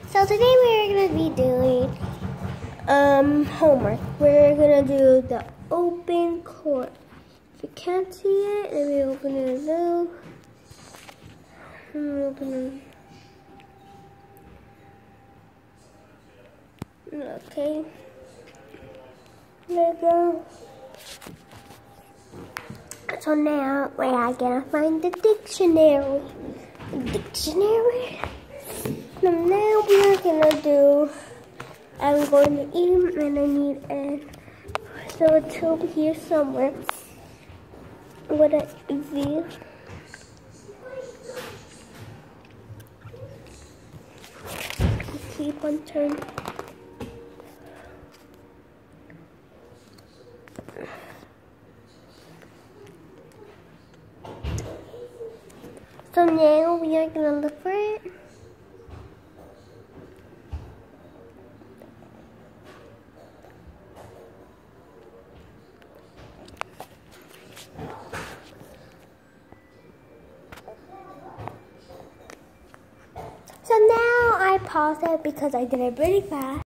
So today we're gonna be doing homework. We're gonna do the open court. If you can't see it, let me open it a little. Okay. There we go. So now we're gonna find the dictionary. So now we're gonna do, I'm going to eat and I need a, so it's over here somewhere. What a V. Keep on turning. So now we are gonna look for it. So now I paused it because I did it really fast.